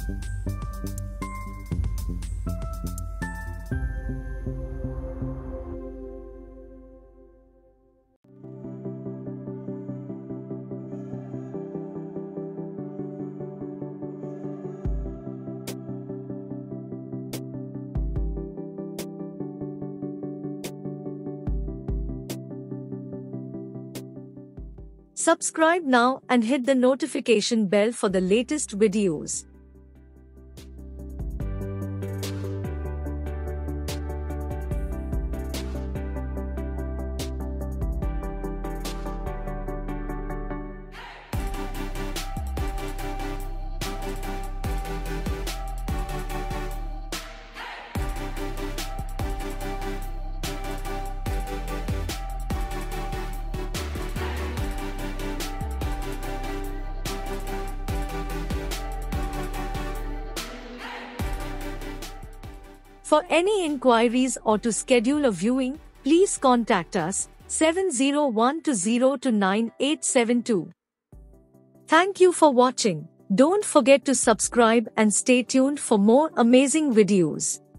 Subscribe now and hit the notification bell for the latest videos. For any inquiries or to schedule a viewing, please contact us 7012029872. Thank you for watching. Don't forget to subscribe and stay tuned for more amazing videos.